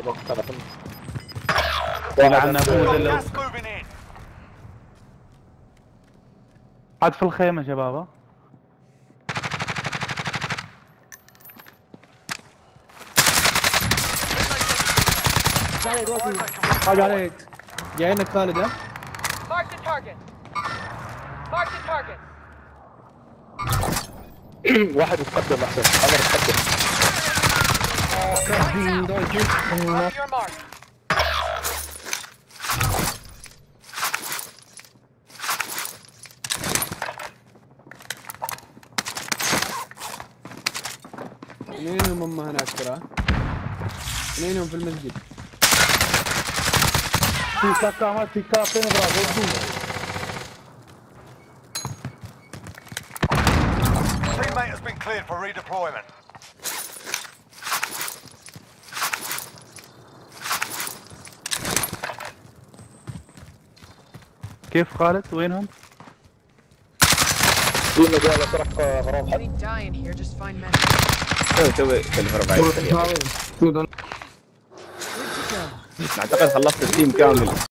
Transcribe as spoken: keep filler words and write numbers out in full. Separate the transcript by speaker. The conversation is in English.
Speaker 1: الوقت انا فهمت.
Speaker 2: لعنا ابوه عاد في الخيمة شباب.
Speaker 3: حاج عليك جايينك خالد. ها
Speaker 1: واحد يتقدم احسن. عمر يتقدم.
Speaker 3: اثنينهم هم هناك ترى. اثنينهم في المسجد.
Speaker 2: في كاكامات في كاكين برافو.
Speaker 4: Teammate has been cleared for redeployment.
Speaker 2: كيف خالد وينهم؟
Speaker 1: في مجال طرق غرام حد.
Speaker 5: سوي سوي كلمة رباعية. اعتقد خلصت التيم كامل.